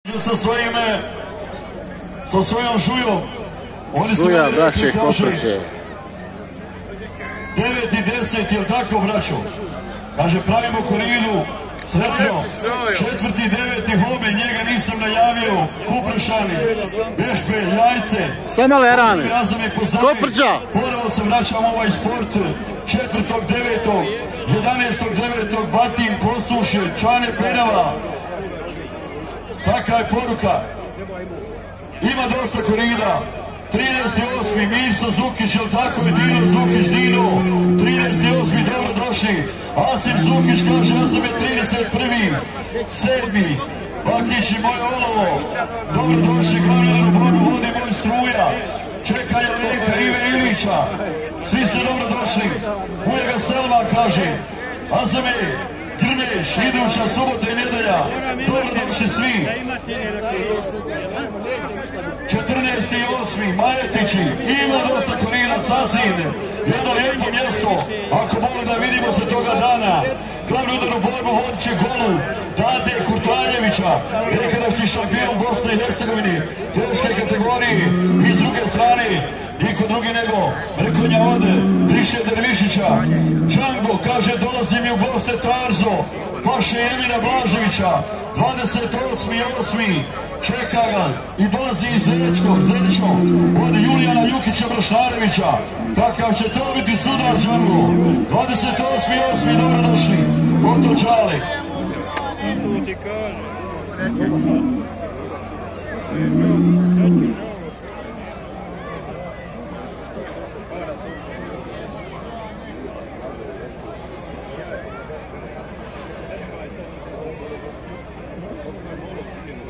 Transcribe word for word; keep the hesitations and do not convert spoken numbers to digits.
Sa svojim, sa svojom Žujom. Žuja, Braće, Koprđe. devet i deset, jel tako, braćo? Kaže, pravimo koridu, sretno. Četvrti, deveti hobe, njega nisam najavio. Kuprešani, Bešpe, Jajce. Samo lerane. Koprđa. Ponovo se vraćam u ovaj sport. Četvrtog, devetog, jedanaestog, devetog, Batin, Posuše, Čane, Penava. Taka je poruka. Ima dosta korida. trinaesti osmi Miso Zukić, jel tako je Dino Zukić, Dino. trinaesti osmi dobro došli. Asim Zukić kaže, ja sam je trideset prvi sedmi Bakić i moje olovo. Dobro došli, glavni u borbu vodi moj Struja. Čekanje Lenka, Ive Ilića. Svi ste dobro došli. Ujega Selma kaže, a sam je Grmeš, iduća subota i nedelja. Dobro došli svi. četrnaesti osmi Majetići, ima dosta korina, Cazin, jedno lijepo mjesto, ako mogu da vidimo se toga dana. Glavnu udarnu borbu vodit će golu Dade Kurtaljevića, nekadašnji šampion Bosne i Herzegovini, teške kategoriji. I s druge strane, niko drugi nego Vrkonja Ode, Priše Dervišića. Džango kaže, dolazi mi u goste Tarzo, Paše Emina Blaževića, dvadeset osmi osmi čeka ga i dolazi iz Zeličkog, Zelično, od Julijana Jukića Brašnarevića. Kakav će to biti sudar, Džango? dvadeset osmi osmi dobrodošli, Oto Čale. Thank you.